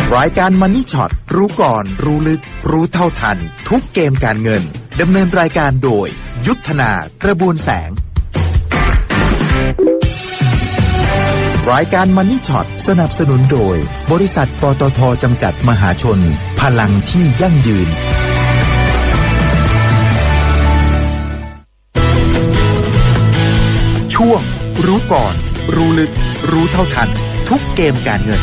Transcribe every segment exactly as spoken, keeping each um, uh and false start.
รายการ Money Shot รู้ก่อนรู้ลึกรู้เท่าทันทุกเกมการเงินดำเนินรายการโดยยุทธนากระบวนแสงรายการ Money Shot สนับสนุนโดยบริษัทปตท.จำกัดมหาชนพลังที่ยั่งยืนช่วงรู้ก่อนรู้ลึกรู้เท่าทันทุกเกมการเงิน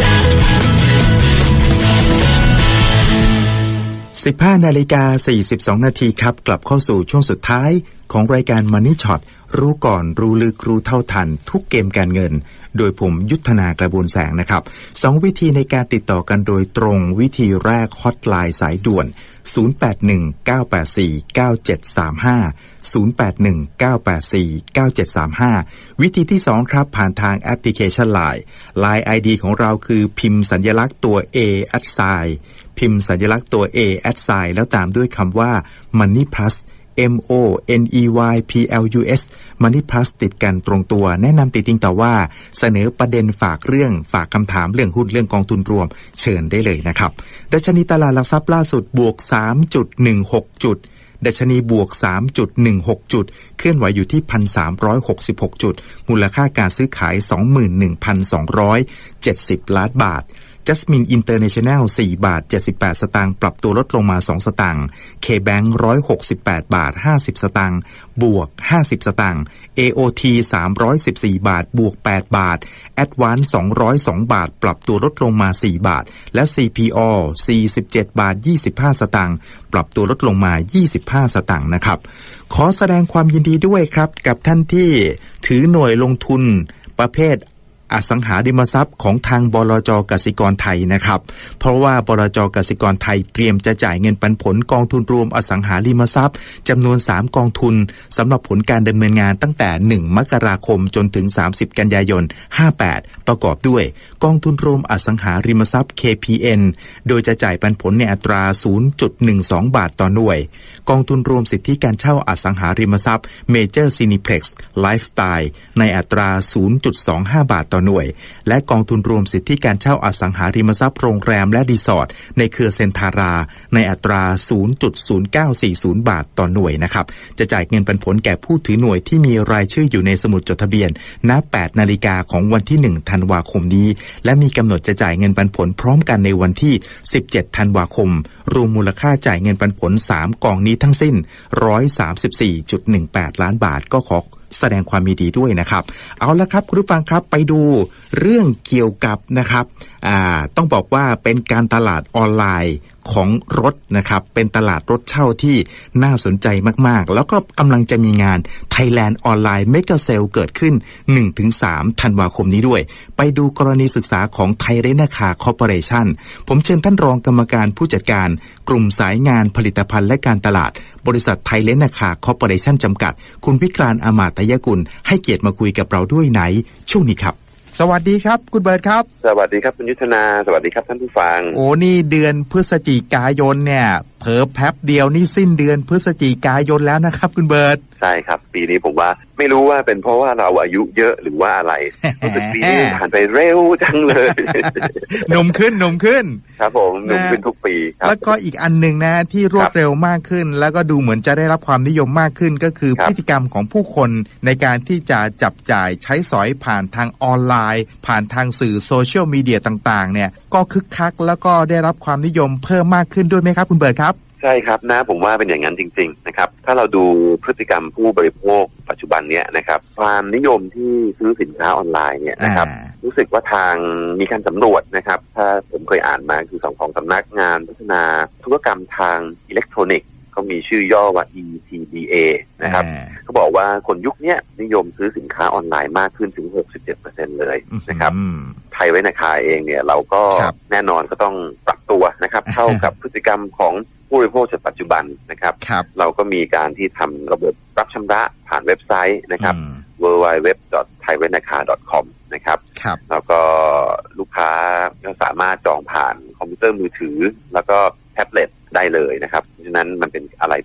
สิบห้านาฬิกาสี่สิบสองนาทีครับกลับเข้าสู่ช่วงสุดท้ายของรายการ Money Shot รู้ก่อนรู้ลึกรู้เท่าทันทุกเกมการเงินโดยผมยุทธนากระบวนแสงนะครับสองวิธีในการติดต่อกันโดยตรงวิธีแรกฮอตไลน์สายด่วนศูนย์ แปด หนึ่ง เก้า แปด สี่ เก้า เจ็ด สาม ห้า ศูนย์ แปด หนึ่ง เก้า แปด สี่ เก้า เจ็ด สาม ห้าวิธีที่สองครับผ่านทางแอปพลิเคชัน ไลน์ ไลน์ ไอ ดี ของเราคือพิมพ์สัญลักษณ์ตัว A แอท sign พิมพ์สัญลักษณ์ตัว A แอท sign แล้วตามด้วยคำว่า Money Plus M O N E Y P L U S Money Plus ติดกันตรงตัวแนะนำติดติงต่อว่าเสนอประเด็นฝากเรื่องฝากคำถามเรื่องหุ้นเรื่องกองทุนรวมเชิญได้เลยนะครับดัชนีตลาดหลักทรัพย์ล่าสุดบวก สามจุดหนึ่งหก จุดดัชนีบวก สามจุดหนึ่งหก จุดเคลื่อนไหวอยู่ที่ หนึ่งพันสามร้อยหกสิบหก จุดมูลค่าการซื้อขาย สองหมื่นหนึ่งพันสองร้อยเจ็ดสิบ ล้านบาทJasmine International สี่บาทเจ็ดสิบแปดสตางค์ปรับตัวลดลงมาสองสตางค์ K-Bank หนึ่งร้อยหกสิบแปดบาทห้าสิบสตางค์บวกห้าสิบสตางค์ เอ โอ ที สามร้อยสิบสี่บาทบวกแปดบาท Advance สองร้อยสองบาทปรับตัวลดลงมาสี่บาทและ ซี พี โอ สี่สิบเจ็ดบาทยี่สิบห้าสตางค์ปรับตัวลดลงมายี่สิบห้าสตางค์นะครับขอแสดงความยินดีด้วยครับกับท่านที่ถือหน่วยลงทุนประเภทอสังหาริมทรัพย์ของทางบลจ.กสิกรไทยนะครับเพราะว่าบลจ.กสิกรไทยเตรียมจะจ่ายเงินปันผลกองทุนรวมอสังหาริมทรัพย์จำนวนสามกองทุนสำหรับผลการดำเนินงานตั้งแต่หนึ่งมกราคมจนถึงสามสิบกันยายนห้าแปดประกอบด้วยกองทุนรวมอสังหาริมทรัพย์ เค พี เอ็น โดยจะจ่ายปันผลในอัตรา ศูนย์จุดหนึ่งสอง บาทต่อหน่วยกองทุนรวมสิทธิการเช่าอสังหาริมทรัพย์ Major Cineplex Lifestyle ในอัตรา ศูนย์จุดสองห้า บาทต่อหน่วยและกองทุนรวมสิทธิการเช่าอสังหาริมทรัพย์โรงแรมและรีสอร์ทในเครือเซ็นทาราในอัตรา ศูนย์จุดศูนย์เก้าสี่ศูนย์ บาทต่อหน่วยนะครับจะจ่ายเงินปันผลแก่ผู้ถือหน่วยที่มีรายชื่ออยู่ในสมุดจดทะเบียนณ แปดนาฬิกาของวันที่หนึ่งธันวาคมนี้และมีกำหนดจะจ่ายเงินปันผลพร้อมกันในวันที่สิบเจ็ดธันวาคมรวมมูลค่าจ่ายเงินปันผลสามกองนี้ทั้งสิ้น หนึ่งร้อยสามสิบสี่จุดหนึ่งแปด ล้านบาทก็ขอแสดงความยินดีด้วยนะครับเอาละครับคุณผู้ฟังครับไปดูเรื่องเกี่ยวกับนะครับอ่าต้องบอกว่าเป็นการตลาดออนไลน์ของรถนะครับเป็นตลาดรถเช่าที่น่าสนใจมากๆแล้วก็กำลังจะมีงาน Thailand Online Mega Sale เกิดขึ้น หนึ่งถึงสาม ธันวาคมนี้ด้วยไปดูกรณีศึกษาของ Thai Rent-A-Car Corporation ผมเชิญท่านรองกรรมการผู้จัดการกลุ่มสายงานผลิตภัณฑ์และการตลาดบริษัท Thai Rent-A-Car Corporation จำกัดคุณวิกรานต์ อมาตยกุลให้เกียรติมาคุยกับเราด้วยในช่วงนี้ครับสวัสดีครับคุณเบิร์ตครับสวัสดีครับคุณยุทธนาสวัสดีครับท่านผู้ฟังโอ้นี่เดือนพฤศจิกายนเนี่ยเผลอแป๊บเดียวนี่สิ้นเดือนพฤศจิกายนแล้วนะครับคุณเบิร์ตใช่ครับปีนี้ผมว่าไม่รู้ว่าเป็นเพราะว่าเราอายุเยอะหรือว่าอะไรรู้สึกปีนี้ผ่านไปเร็วจังเลยหนุ่มขึ้นหนุ่มขึ้นครับผมหนุ่มขึ้นทุกปีครับแล้วก็อีกอันนึงนะที่รวดเร็วมากขึ้นแล้วก็ดูเหมือนจะได้รับความนิยมมากขึ้นก็คือพฤติกรรมของผู้คนในการที่จะจับจ่ายใช้สอยผ่านทางออนไลน์ผ่านทางสื่อโซเชียลมีเดียต่างๆเนี่ยก็คึกคักแล้วก็ได้รับความนิยมเพิ่มมากขึ้นด้วยไหมครับคุณเบิร์ตครับใช่ครับนะผมว่าเป็นอย่างนั้นจริงๆนะครับถ้าเราดูพฤติกรรมผู้บริโภคปัจจุบันเนี้ยนะครับความนิยมที่ซื้อสินค้าออนไลน์เนี่ยนะครับรู้สึกว่าทางมีการสำรวจนะครับถ้าผมเคยอ่านมาคือสองของสำนักงานพัฒนาธุรกรรมทางอิเล็กทรอนิกส์เขามีชื่อย่อว่า อี ที ดี เอ นะครับเขาบอกว่าคนยุคนี้นิยมซื้อสินค้าออนไลน์มากขึ้นถึง หกสิบเจ็ดเปอร์เซ็นต์ เลยนะครับไทยไว้ในคาเองเนี่ยเราก็แน่นอนก็ต้องปรับตัวนะครับเข้ากับพฤติกรรมของผู้บริโภคในปัจจุบันนะครับเราก็มีการที่ทำระบบรับชำระผ่านเว็บไซต์นะครับ ดับเบิลยู ดับเบิลยู ดับเบิลยู ดอท ไทยเรนต์ เอ คาร์ ดอท คอม นะครับแล้วก็ลูกค้าก็สามารถจองผ่านคอมพิวเตอร์มือถือแล้วก็แท็บเล็ตได้เลยนะครับเพราะฉะนั้นมันเป็นอะไรที่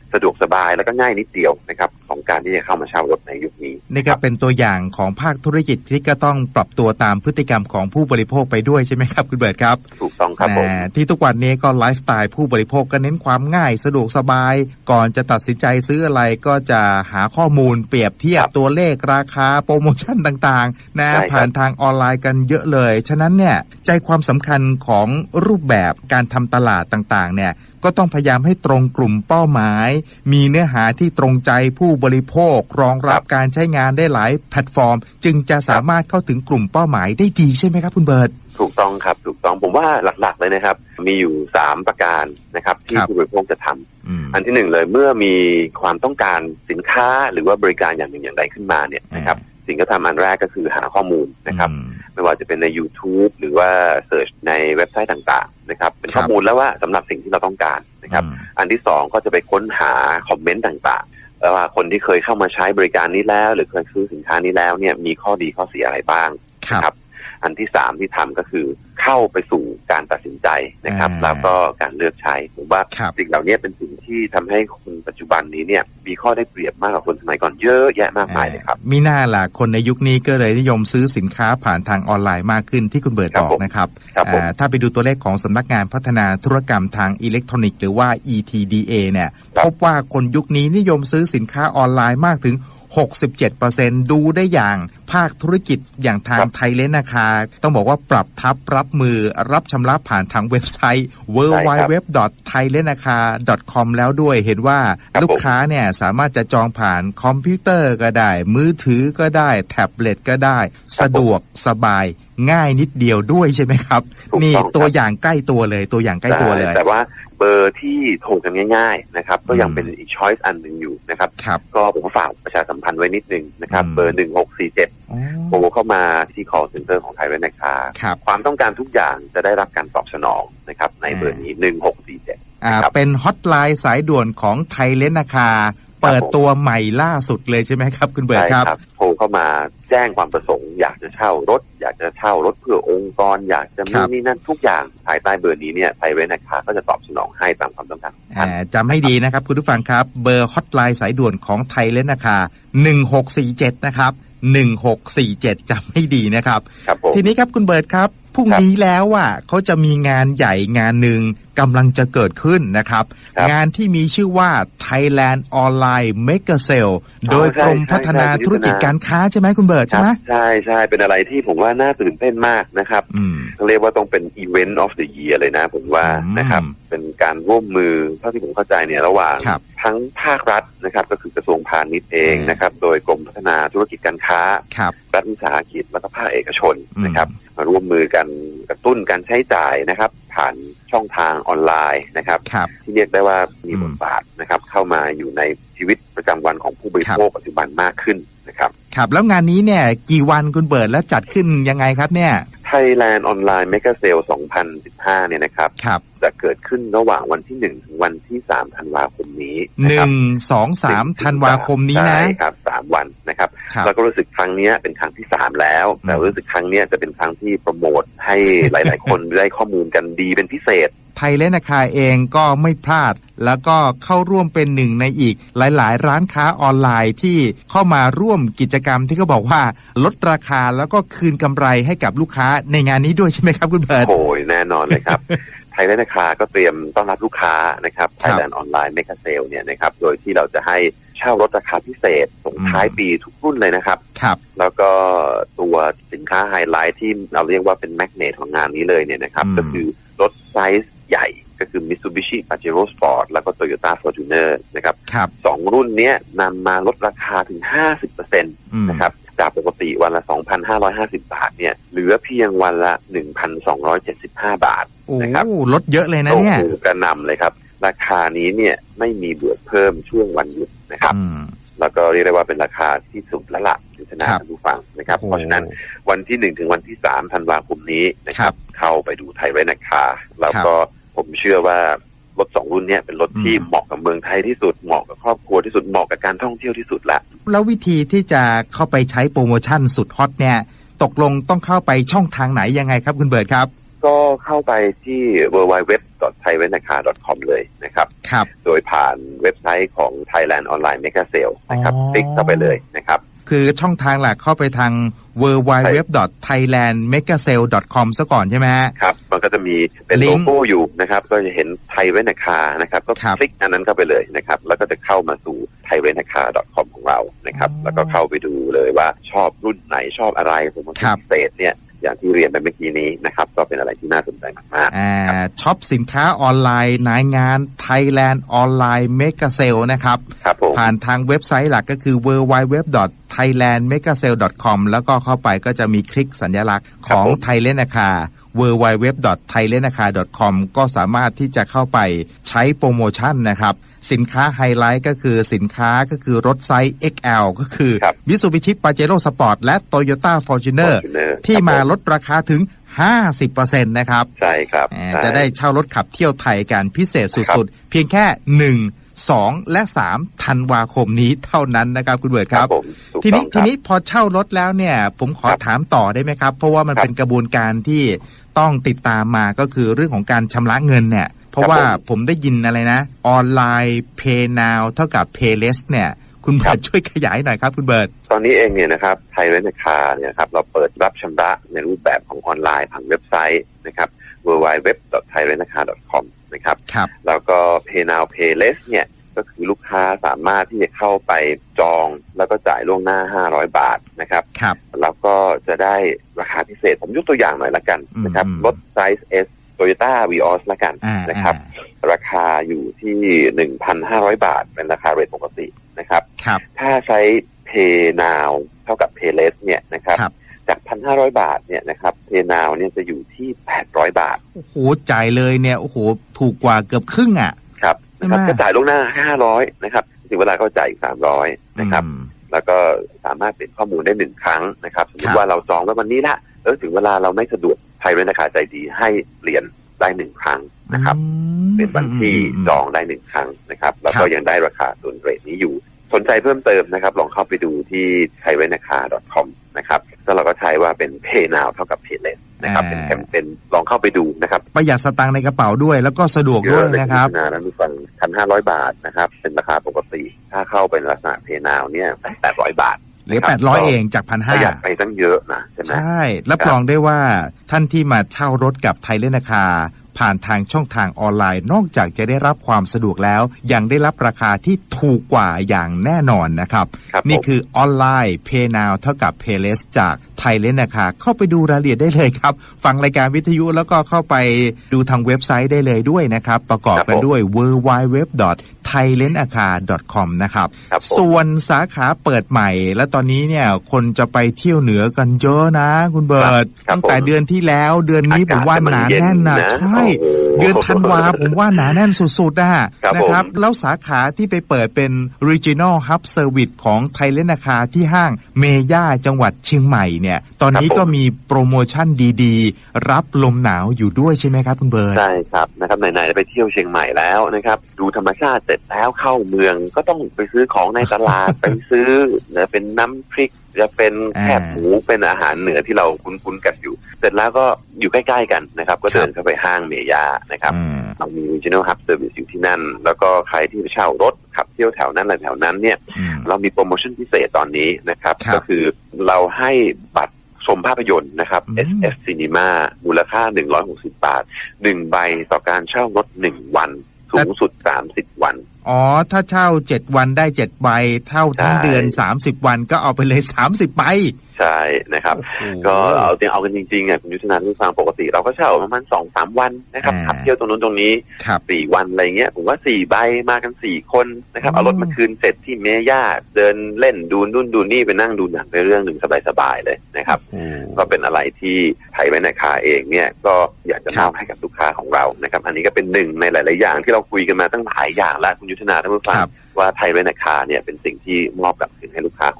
สะดวกสบายแล้วก็ง่ายนิดเดียวนะครับของการที่จะเข้ามาเช่ารถในยุคนี้นี่ก็เป็นตัวอย่างของภาคธุรกิจที่ก็ต้องปรับตัวตามพฤติกรรมของผู้บริโภคไปด้วยใช่ไหมครับคุณเบิร์ตครับถูกต้องครับผมที่ทุกวันนี้ก็ไลฟ์สไตล์ผู้บริโภคก็เน้นความง่ายสะดวกสบายก่อนจะตัดสินใจซื้ออะไรก็จะหาข้อมูลเปรียบเทียบตัวเลขราคาโปรโมชั่นต่างๆนะผ่านทางออนไลน์กันเยอะเลยฉะนั้นเนี่ยใจความสำคัญของรูปแบบการทำตลาดต่างๆเนี่ยก็ต้องพยายามให้ตรงกลุ่มเป้าหมายมีเนื้อหาที่ตรงใจผู้บริโภครองรับการใช้งานได้หลายแพลตฟอร์มจึงจะสามารถเข้าถึงกลุ่มเป้าหมายได้ดีใช่ไหมครับคุณเบิร์ตถูกต้องครับถูกต้องผมว่าหลักๆเลยนะครับมีอยู่สามประการนะครับที่ผู้บริโภคจะทำอันที่หนึ่งเลยเมื่อมีความต้องการสินค้าหรือว่าบริการอย่างหนึ่งอย่างใดขึ้นมาเนี่ยนะครับสิ่งที่ทำอันแรกก็คือหาข้อมูลนะครับไม่ว่าจะเป็นใน YouTube หรือว่าเสิร์ชในเว็บไซต์ต่างๆนะครับเป็นข้อมูลแล้วว่าสำหรับสิ่งที่เราต้องการนะครับอันที่สองก็จะไปค้นหาคอมเมนต์ต่างๆแล้วว่าคนที่เคยเข้ามาใช้บริการนี้แล้วหรือเคยซื้อสินค้านี้แล้วเนี่ยมีข้อดีข้อเสียอะไรบ้างนะครับอันที่สามที่ทำก็คือเข้าไปสู่การตัดสินใจนะครับแล้วก็การเลือกใช้ผมว่าสิ่งเหล่านี้เป็นสิ่งที่ทำให้คนปัจจุบันนี้เนี่ยมีข้อได้เปรียบมากกว่าคนสมัยก่อนเยอะแยะมากมายเลยครับมีหน้าล่ะคนในยุคนี้ก็เลยนิยมซื้อสินค้าผ่านทางออนไลน์มากขึ้นที่คุณเบิร์ตบอกนะครับถ้าไปดูตัวเลขของสำนักงานพัฒนาธุรกรรมทางอิเล็กทรอนิกส์หรือว่า อี ที ดี เอ เนี่ยพบว่าคนยุคนี้นิยมซื้อสินค้าออนไลน์มากถึงหกสิบเจ็ดเปอร์เซ็นต์ ดูได้อย่างภาคธุรกิจอย่างทางไทยเลนนาคาต้องบอกว่าปรับทับรับมือรับชำระผ่านทางเว็บไซต์ ดับเบิลยู ดับเบิลยู ดับเบิลยู ดอท ไทยเลนนาคา ดอท คอม แล้วด้วยเห็นว่าลูกค้าเนี่ยสามารถจะจองผ่านคอมพิวเตอร์ก็ได้มือถือก็ได้แท็บเล็ตก็ได้สะดวกสบายง่ายนิดเดียวด้วยใช่ไหมครับนี่ตัวอย่างใกล้ตัวเลยตัวอย่างใกล้ตัวเลยแต่ว่าเบอร์ที่โทรกันง่ายๆนะครับก็ยังเป็นอีกช้อยส์อันหนึ่งอยู่นะครับก็ผมฝากประชาสัมพันธ์ไว้นิดนึงนะครับเบอร์หนึ่งหกสี่เจ็ดโทรเข้ามาที่ call center ของไทยเรนนาคาความต้องการทุกอย่างจะได้รับการตอบสนองนะครับในเบอร์นี้หนึ่งหกสี่เจ็ดอ่าเป็นฮอตไลน์สายด่วนของไทยเรนนาคาเปิดตัวใหม่ล่าสุดเลยใช่ไหมครับคุณเบิร์ตครับโทรเข้ามาแจ้งความประสงค์อยากจะเช่ารถอยากจะเช่ารถเพื่อองค์กรอยากจะมีนี่นั่นทุกอย่างภายใต้เบอร์นี้เนี่ยไทยเรนนาคาก็จะตอบสนองให้ตามความต้องการจำให้ดีนะครับคุณผู้ฟังครับเบอร์ฮอตไลน์สายด่วนของไทยเรนนาคาหนึ่งหกสี่เจ็ดนะครับหนึ่งหกสี่เจ็ดจำให้ดีนะครับทีนี้ครับคุณเบิร์ตครับพรุ่งนี้แล้วอ่ะเขาจะมีงานใหญ่งานหนึ่งกำลังจะเกิดขึ้นนะครับงานที่มีชื่อว่า Thailand Online Mega Sale โดยกรมพัฒนาธุรกิจการค้าใช่ไหมคุณเบิร์ตใช่ไหมใช่ใช่เป็นอะไรที่ผมว่าน่าตื่นเต้นมากนะครับเขาเรียกว่าต้องเป็น Event of the Year เลยนะผมว่านะครับเป็นการร่วมมือเท่าที่ผมเข้าใจเนี่ยระหว่างทั้งภาครัฐนะครับก็คือกระทรวงพาณิชย์เองนะครับโดยกรมพัฒนาธุรกิจการค้ารัฐวิสาหกิจและก็ภาคเอกชนนะครับมาร่วมมือกันกระตุ้นการใช้จ่ายนะครับผ่านช่องทางออนไลน์นะครับที่เรียกได้ว่ามีบทบาทนะครับเข้ามาอยู่ในชีวิตประจำวันของผู้บริโภคปัจจุบันมากขึ้นนะครับครับแล้วงานนี้เนี่ยกี่วันคุณเบิร์ตและจัดขึ้นยังไงครับเนี่ย Thailand Online Mega Sale สองพันสิบห้าเนี่ยนะครับจะเกิดขึ้นระหว่างวันที่หนึ่งถึงวันที่สามธันวาคมนี้หนึ่ง สอง สามธันวาคมนี้นะใช่ครับสามวันนะครับแล้วก็รู้สึกครั้งนี้เป็นครั้งที่สามแล้วแต่รู้สึกครั้งนี้จะเป็นครั้งที่โปรโมทให้หลายๆคนได้ข้อมูลกันดีเป็นพิเศษไทยเรนนาคาเองก็ไม่พลาดแล้วก็เข้าร่วมเป็นหนึ่งในอีกหลายๆร้านค้าออนไลน์ที่เข้ามาร่วมกิจกรรมที่เขาบอกว่าลดราคาแล้วก็คืนกำไรให้กับลูกค้าในงานนี้ด้วยใช่ไหมครับคุณเบิร์ตโอ้ยแน่นอนเลยครับ ไทยเรนนาคาก็เตรียมต้อนรับลูกค้านะครับ Thailand Online Mega Sale เนี่ยนะครับโดยที่เราจะให้เช่ารถราคาพิเศษส่งท้ายปีทุกรุ่นเลยนะครับครับแล้วก็ตัวสินค้าไฮไลท์ที่เราเรียกว่าเป็นแมกเนตของงานนี้เลยเนี่ยนะครับก็คือรถไซส์ใหญ่ก็คือ Mitsubishi Pajero Sport แล้วก็ Toyota Fortuner นะครับสองรุ่นนี้นำมาลดราคาถึง ห้าสิบเปอร์เซ็นต์ นะครับจากปกติวันละ สองพันห้าร้อยห้าสิบ บาทเนี่ยเหลือเพียงวันละ หนึ่งพันสองร้อยเจ็ดสิบห้า บาทนะครับลดเยอะเลยนะเนี่ยโอ้โหกระหน่ำเลยครับราคานี้เนี่ยไม่มีบวกเพิ่มช่วงวันหยุดนะครับแล้วก็เรียกได้ว่าเป็นราคาที่สุดแล้วล่ะที่ชนะท่านผู้ฟังนะครับเพราะฉะนั้นวันที่หนึ่งถึงวันที่สามธันวาคมนี้นะครับเข้าไปดูไทยเรนนาคาแล้วก็ผมเชื่อว่ารถสองรุ่นนี้เป็นรถที่เหมาะกับเมืองไทยที่สุดเหมาะกับครอบครัวที่สุดเหมาะกับการท่องเที่ยวที่สุดละแล้ววิธีที่จะเข้าไปใช้โปรโมชั่นสุดฮอตเนี่ยตกลงต้องเข้าไปช่องทางไหนยังไงครับคุณเบิร์ตครับก็เข้าไปที่ ดับเบิลยู ดับเบิลยู ดับเบิลยู ดอท ไทยเรนต์ คาร์ ดอท คอม เลยนะครับครับโดยผ่านเว็บไซต์ของ Thailand Online Mega Sale นะครับคลิกเข้าไปเลยนะครับคือช่องทางหลักเข้าไปทาง ดับเบิลยู ดับเบิลยู ดับเบิลยู ดอท ไทยแลนด์ เมกาเซล ดอท คอม ซะก่อนใช่ไหมฮะครับมันก็จะมีเป็นโลโก้อยู่นะครับก็จะเห็น Thai Rent a Car นะครับก็คลิกอันนั้นเข้าไปเลยนะครับแล้วก็จะเข้ามาสู่ ไทยเรนต์ คาร์ ดอท คอม ของเรานะครับแล้วก็เข้าไปดูเลยว่าชอบรุ่นไหนชอบอะไรผมว่าพิเศษเนี่ยอย่างที่เรียนไปเมื่อกี้นี้นะครับก็เป็นอะไรที่น่าสนใจมากๆช็อปสินค้าออนไลน์ในงาน Thailand Online Mega Sale นะครับผ่านทางเว็บไซต์หลักก็คือ ดับเบิลยู ดับเบิลยู ดับเบิลยู ดอท ไทยแลนด์ เมกาเซล ดอท คอม แล้วก็เข้าไปก็จะมีคลิกสัญลักษณ์ของ Thai Rent a Car ดับเบิลยู ดับเบิลยู ดับเบิลยู ดอท ไทยแลนด์ คาร์ ดอท คอม ก็สามารถที่จะเข้าไปใช้โปรโมชั่นนะครับสินค้าไฮไลท์ก็คือสินค้าก็คือรถไซส์ เอ็กซ์ แอล ก็คือ Mitsubishi Pajero Sport และ Toyota Fortuner ที่มาลดราคาถึง ห้าสิบเปอร์เซ็นต์ นะครับใช่ครับจะได้เช่ารถขับเที่ยวไทยกันพิเศษสุดๆเพียงแค่หนึ่ง สองและสามธันวาคมนี้เท่านั้นนะครับคุณเบิร์ดครับทีนี้ทีนี้พอเช่ารถแล้วเนี่ยผมขอถามต่อได้ไหมครับเพราะว่ามันเป็นกระบวนการที่ต้องติดตามมาก็คือเรื่องของการชำระเงินเนี่ยเพราะว่าผมได้ยินอะไรนะออนไลน์ Pay Now เท่ากับ Payless เนี่ยคุณเบิร์ดช่วยขยายหน่อยครับคุณเบิร์ดตอนนี้เองเนี่ยนะครับ Thai Rent a Car เนี่ยครับเราเปิดรับชำระในรูปแบบของออนไลน์ผ่านเว็บไซต์นะครับ ดับเบิลยู ดับเบิลยู ดับเบิลยู ดอท ไทยเรนต์ คาร์ ดอท คอม นะครับแล้วก็ Pay Now Payless เนี่ยก็คือลูกค้าสามารถที่จะเข้าไปจองแล้วก็จ่ายล่วงหน้าห้าร้อยบาทนะครับแล้วก็จะได้ราคาพิเศษผมยกตัวอย่างหน่อยละกันนะครับรถไซส์ S Toyota Vios ละกันนะครับราคาอยู่ที่ หนึ่งพันห้าร้อยบาทเป็นราคาเรทปกตินะครับถ้าใช้ Pay Now เท่ากับ Payless เนี่ยนะครับจาก หนึ่งพันห้าร้อยบาทเนี่ยนะครับ Pay Now เนี่ยจะอยู่ที่แปดร้อยบาทโอ้โหจ่ายเลยเนี่ยโอ้โหถูกกว่าเกือบครึ่งอ่ะครับนะครับก็จ่ายล่วงหน้าห้าร้อยนะครับถึงเวลาก็จ่ายอีกสามร้อยนะครับแล้วก็สามารถเปลี่ยนข้อมูลได้หนึ่งครั้งนะครับสมมติว่าเราจองไว้วันนี้ละแล้วถึงเวลาเราไม่สะดวกไทยเรนต์ คาร์ใจดีให้เปลี่ยนได้หนึ่งครั้งนะครับเป็นวันที่จองได้หนึ่งครั้งนะครับแล้วก็ยังได้ราคาส่วนเรทนี้อยู่สนใจเพิ่มเติมนะครับลองเข้าไปดูที่ ไทยเรนต์ คาร์ ดอท คอม นะครับแล้วเราก็ใช้ว่าเป็น Pay Now เท่ากับ Payless นะครับเป็นแคมเปญลองเข้าไปดูนะครับประหยัดสตางค์ในกระเป๋าด้วยแล้วก็สะดวกด้วยนะครับนะแล้วมีฟัง หนึ่งพันห้าร้อยบาทนะครับเป็นราคาปกติถ้าเข้าเป็นลักษณะ Pay Now เนี่ยแปดร้อยบาทเหลือแปดร้อยเองจาก หนึ่งพันห้าร้อยประหยัดไปตั้งเยอะนะใช่ไหมใช่รับรองได้ว่าท่านที่มาเช่ารถกับไทยเรนต์ คาร์ผ่านทางช่องทางออนไลน์นอกจากจะได้รับความสะดวกแล้วยังได้รับราคาที่ถูกกว่าอย่างแน่นอนนะครับนี่คือออนไลน์ Pay Now เท่ากับ Payless จากไทยเรนต์ คาร์เข้าไปดูรายละเอียดได้เลยครับฟังรายการวิทยุแล้วก็เข้าไปดูทางเว็บไซต์ได้เลยด้วยนะครับประกอบกันด้วย ดับเบิลยู ดับเบิลยู ดับเบิลยู ดอท ไทยเรนต์ คาร์ ดอท คอม นะครับส่วนสาขาเปิดใหม่และตอนนี้เนี่ยคนจะไปเที่ยวเหนือกันเยอะนะคุณเบิร์ตตั้งแต่เดือนที่แล้วเดือนนี้ผมว่าหนาแน่นนะใช่เดือนธันวาผมว่าหนาแน่นสุดๆนะนะครับแล้วสาขาที่ไปเปิดเป็น Regional Hub Service ของไทยเรนต์ คาร์ที่ห้างเมย่าจังหวัดเชียงใหม่เนี่ยตอนนี้ก็มีโปรโมชั่นดีๆรับลมหนาวอยู่ด้วยใช่ไหมครับคุณเบิร์ตใช่ครับนะครับไหนๆไปเที่ยวเชียงใหม่แล้วนะครับดูธรรมชาติเสร็จแล้วเข้าเมืองก็ต้องไปซื้อของในตลาด ไปซื้อเนี่ยเป็นน้ำพริกจะเป็นแคบหมูเป็นอาหารเหนือที่เราคุ้นๆกันอยู่เสร็จแล้วก็อยู่ใกล้ๆกันนะครับก็เดินเข้าไปห้างเมย่านะครับเรามี Regional Hub Service อยู่ที่นั่นแล้วก็ใครที่เช่ารถขับเที่ยวแถวนั้นอะไรแถวนั้นเนี่ยเรามีโปรโมชั่นพิเศษตอนนี้นะครับก็คือเราให้บัตรชมภาพยนตร์นะครับ เอส เอฟ Cinema มูลค่าหนึ่งร้อยหกสิบบาทหนึ่งใบต่อการเช่ารถหนึ่งวันสูงสุดสามสิบวันอ๋อถ้าเช่าเจ็ดวันได้เจ็ดใบเท่าทั้งเดือนสามสิบวันก็เอาไปเลยสามสิบใบใช่นะครับก็เอาเตียงเอากันจริงๆอ่ะคุณยุทธนาผู้ฟังปกติเราก็เช่าประมาณ สองถึงสาม วันนะครับขับเที่ยวตรงนู้นตรงนี้สี่วันอะไรเงี้ยผมว่าสี่ใบมากันสี่คนนะครับเอารถมาคืนเสร็จที่เมย่าเดินเล่นดูนู่นดูนี่ไปนั่งดูหนังไปเรื่องหนึ่งสบายๆเลยนะครับก็เป็นอะไรที่ไทยเรนต์ คาร์เองเนี่ยก็อยากจะมอบให้กับลูกค้าของเรานะครับอันนี้ก็เป็นหนึ่งในหลายๆอย่างที่เราคุยกันมาตั้งหลายอย่างแล้วคุณยุทธนาท่านผู้ฟังว่าไทยเรนต์ คาร์เนี่ยเป็นสิ่งที่มอบกลับคืนให้ลูกค้าของเรา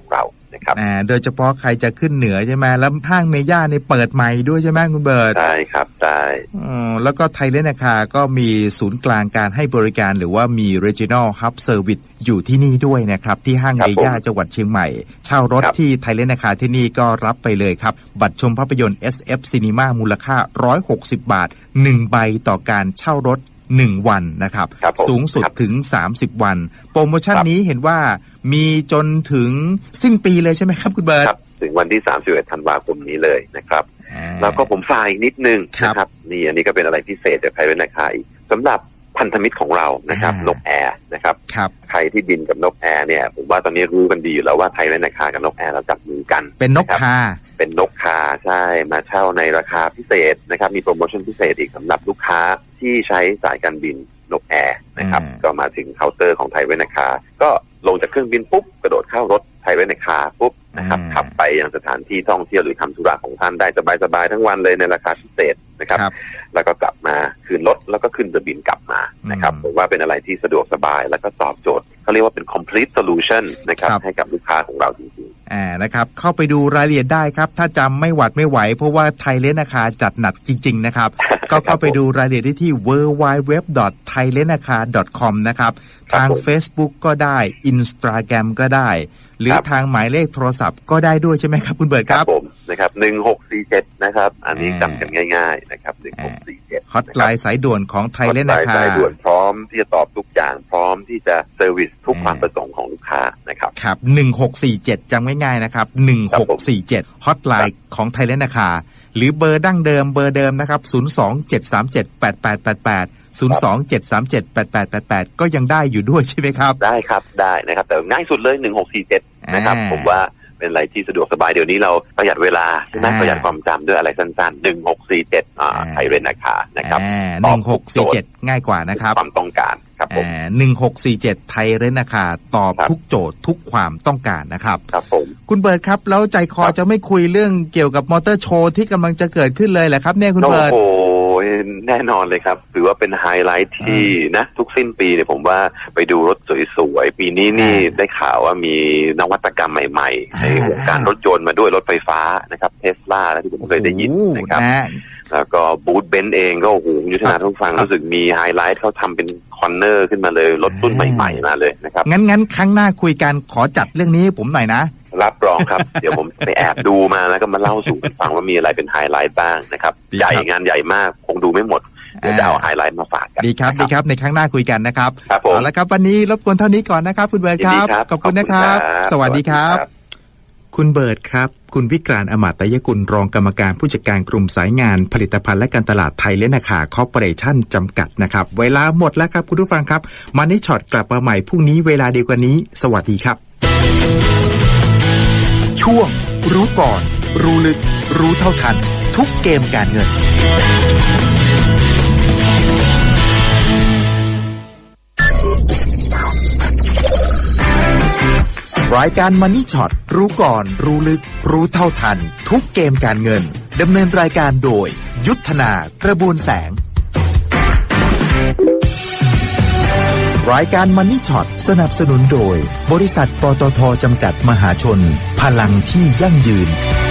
นะครับโดยเฉพาะใครจะขึ้นเหนือใช่ไหมแล้วห้างเมย่าเนี่ยเปิดใหม่ด้วยใช่ไหมคุณเบิร์ตใช่ครับใช่แล้วก็ไทยเลนท์คาร์ก็มีศูนย์กลางการให้บริการหรือว่ามี Regional Hub Service อยู่ที่นี่ด้วยนะครับที่ห้างเมย่าจังหวัดเชียงใหม่เช่ารถที่ไทยเลนท์คาร์ที่นี่ก็รับไปเลยครับบัตรชมภาพยนตร์ เอส เอฟ Cinema มูลค่าหนึ่งร้อยหกสิบบาทหนึ่งใบต่อการเช่ารถหนึ่งวันนะครับสูงสุดถึงสามสิบวันโปรโมชั่นนี้เห็นว่ามีจนถึงสิ้นปีเลยใช่ไหมครับคุณเบิร์ตถึงวันที่สามสิบเอ็ดธันวาคมนี้เลยนะครับแล้วก็ผมฝากอีกนิดนึงนะครับนี่อันนี้ก็เป็นอะไรพิเศษจากไทยเลนท์คาร์อีกสำหรับพันธมิตรของเรานะครับนกแอร์นะครับใครที่บินกับนกแอร์เนี่ยผมว่าตอนนี้รู้กันดีอยู่แล้วว่าไทยเลนท์คาร์กับนกแอร์เราจับมือกันเป็นนกคาเป็นนกคาใช่มาเช่าในราคาพิเศษนะครับมีโปรโมชั่นพิเศษอีกสำหรับลูกค้าที่ใช้สายการบินนกแอร์นะครับก็มาถึงเคาน์เตอร์ของไทยเลนท์คาร์ก็ลงจากเครื่องบินปุ๊บกระโดดเข้ารถไทยเลนท์คาร์ปุ๊บนะครับขับไปยังสถานที่ท่องเที่ยวหรือทำธุระของท่านได้สบายๆทั้งวันเลยในราคาพิเศษนะครับแล้วก็กลับมาคืนรถแล้วก็ขึ้นเครื่องบินกลับมานะครับผมว่าเป็นอะไรที่สะดวกสบายแล้วก็ตอบโจทย์เขาเรียกว่าเป็น complete solution นะครับให้กับลูกค้าของเราจริงๆอ่านะครับเข้าไปดูรายละเอียดได้ครับถ้าจำไม่หวัดไม่ไหวเพราะว่าไทยเลนท์คาร์จัดหนักจริงๆนะครับก็เข้าไปดูรายละเอียดได้ที่ ดับเบิลยู ดับเบิลยู ดับเบิลยู ดอท ไทยเลนท์คาร์ ดอท คอม นะครับทาง Facebook ก็ได้ Instagram ก็ได้หรือทางหมายเลขโทรศัพท์ก็ได้ด้วยใช่ไหมครับคุณเบิร์ตครับผมนะครับหนึ่งหกสี่เจ็ดนะครับอันนี้จำกันง่ายๆนะครับหนึ่งหกสี่เจ็ดฮอตไลน์สายด่วนของไทยเลนท์คาร์สายด่วนพร้อมที่จะตอบทุกอย่างพร้อมที่จะเซอร์วิสทุกความประสงค์ของลูกค้านะครับครับหนึ่งหกสี่เจ็ดจำง่ายๆนะครับหนึ่งหกสี่เจ็ดฮอตไลน์ของไทยเลนท์คาร์หรือเบอร์ดั้งเดิมเบอร์เดิมนะครับศูนย์สองเจ็ดสามเจ็ดแปดแปดแปดแปดศูนย์สองเจ็ดสามเจ็ดแปดแปดแปดแปดก็ยังได้อยู่ด้วยใช่ไหมครับได้ครับได้นะครับแต่ง่ายสุดเลยหนึ่งหกสี่เจ็ดนะครับผมว่าเป็นอะไรที่สะดวกสบายเดี๋ยวนี้เราประหยัดเวลาใช่ไหมประหยัดความจำด้วยอะไรสั้นๆหนึ่งหกสี่เจ็ดอ่าไทยเลนท์คาร์นะครับหนึ่งหกสี่เจ็ดง่ายกว่านะครับความต้องการครับผมหนึ่งหกสี่เจ็ดไทยเลนท์คาร์ตอบทุกโจทย์ทุกความต้องการนะครับครับผมคุณเบิร์ตครับแล้วใจคอจะไม่คุยเรื่องเกี่ยวกับมอเตอร์โชว์ที่กำลังจะเกิดขึ้นเลยแหละครับเนี่ยคุณเบิร์ตโอ้แน่นอนเลยครับถือว่าเป็นไฮไลท์ที่นะทุกสิ้นปีเนี่ยผมว่าไปดูรถสวยๆปีนี้นี่ได้ข่าวว่ามีนวัตกรรมใหม่ๆในวงการรถยนต์มาด้วยรถไฟฟ้านะครับเทสลาที่ผมเคยได้ยินนะครับแล้วก็บูธเบนซ์เองก็โอ้โหยุทธนาทุกฟังรู้สึกมีไฮไลท์เขาทำเป็นคอนเนอร์ขึ้นมาเลยรถรุ่นใหม่ๆมาเลยนะครับงั้นงั้นครั้งหน้าคุยกันขอจัดเรื่องนี้ผมหน่อยนะรับรองครับ เดี๋ยวผมไปแอบดูมาแล้วก็มาเล่าสู่กันฟังว่ามีอะไรเป็นไฮไลท์บ้างนะครับใหญ่งานใหญ่มากคงดูไม่หมดเดี๋ยวจะเอาไฮไลท์มาฝากกันดีครับดีครับในครั้งหน้าคุยกันนะครับเอาละครับวันนี้รบกวนเท่านี้ก่อนนะครับคุณเบิร์ตครับขอบคุณนะครับสวัสดีครับคุณเบิร์ตครับคุณวิกรานต์อมาตยกุลรองกรรมการผู้จัดการกลุ่มสายงานผลิตภัณฑ์และการตลาดไทยเลนท์คาร์คอร์ปอเรชั่นจำกัดนะครับเวลาหมดแล้วครับคุณผู้ฟังครับมันนี่ช็อตกลับมาใหม่พรุ่งนี้เวลาเดียวกันนี้สวัสดีครับช่วงรู้ก่อนรู้ลึกรู้เท่าทันทุกเกมการเงินรายการมันนี่ช็อตรู้ก่อนรู้ลึกรู้เท่าทันทุกเกมการเงินดำเนินรายการโดยยุทธนากระบวนแสงรายการมันนี่ช็อตสนับสนุนโดยบริษัทปตท.จำกัดมหาชนพลังที่ยั่งยืน